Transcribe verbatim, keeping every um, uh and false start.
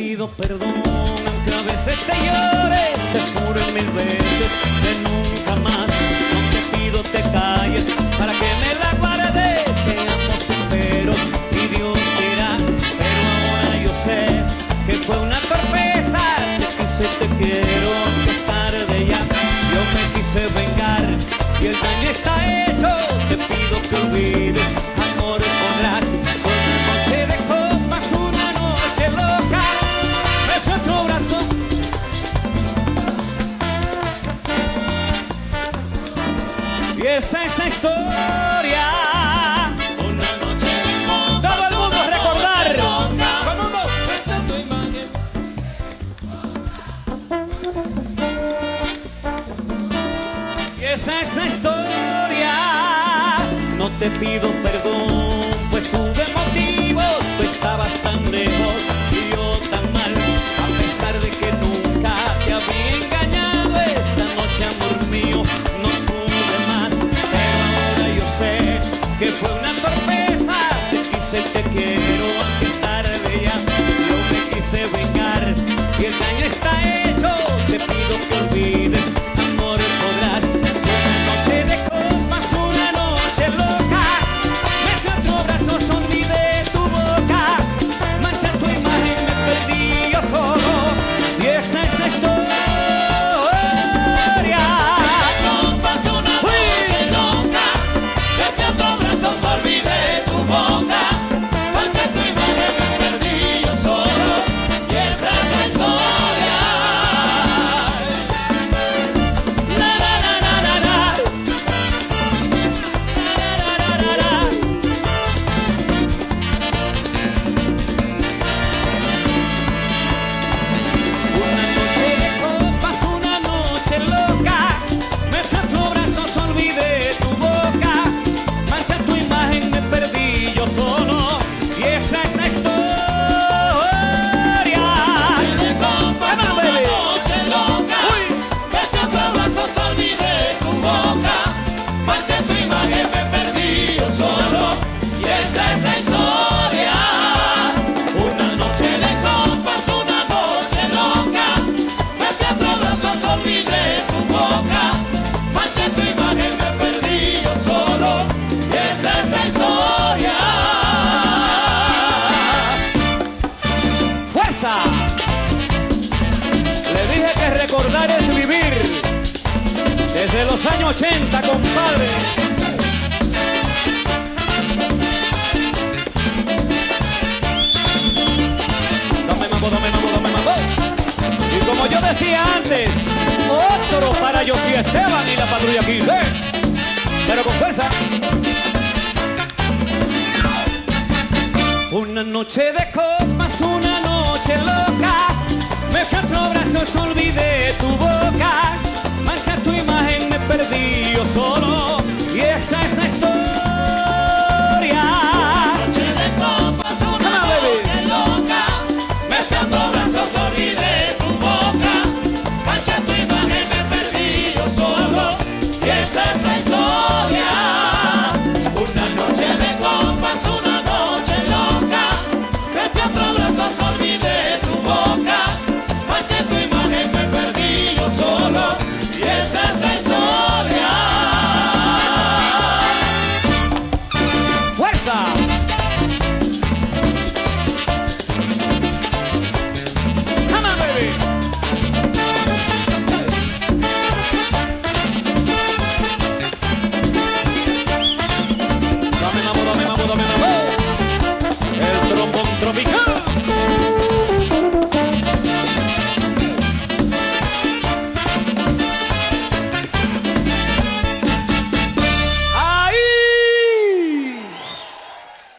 pido perdón, aunque a veces te llore, te juro mil veces que nunca más. No te pido te calles para que me la guardes, que amo sin pero y Dios dirá. Pero ahora yo sé que fue una torpeza, te quise, te quiero, que es tarde ya. Yo me quise vengar y el daño está hecho. Te pido que olvides, amor, podrás. Una noche de copas, una noche loca, beso tu brazo. Y esa es la historia. Una noche de copas, todo el mundo a recordar. Y esa es la historia. No te pido perdón, pues tuve motivos. Tú estabas tan lejos y yo tan mal. A pesar de que nunca te había engañado, esta noche, amor mío, no pude más. Pero ahora yo sé que fue una torpeza. Te quise, te quiero, aunque es tarde ya. Yo me quise vengar y el daño está hecho. Te pido que olvides, amor, podrás. Una noche de copas, una noche loca, besé otro brazo, olvidé tu boca, manché tu imagen, me perdí yo solo. Y esa es la historia. Copas, una noche loca, besé otro brazo, olvidé tu boca, manché tu imagen, me perdí yo solo. Y esa es la historia. La, la, la, la, la, la. La, la, la, la, la. Una noche de copas, una noche loca, me fui a tu brazo, olvidé tu boca, manché tu imagen, me perdí yo solo. Y esa es la historia. De copas, Come on, una baby. noche loca, Uy. besé otro brazo, olvidé tu boca, manché tu imagen, me perdí yo solo. Y esa es la historia. Una noche de copas, una noche loca, besé otro brazo, olvidé tu boca, manché tu imagen, me perdí yo solo. Y esa es la historia. ¡Fuerza! Le dije que recordar es vivir. Desde los años ochenta, compadre. Dame mambo, dame mambo, dame mambo. Y como yo decía antes, otro para Josy Esteban y la Patrulla quince. Pero con fuerza. Una noche de co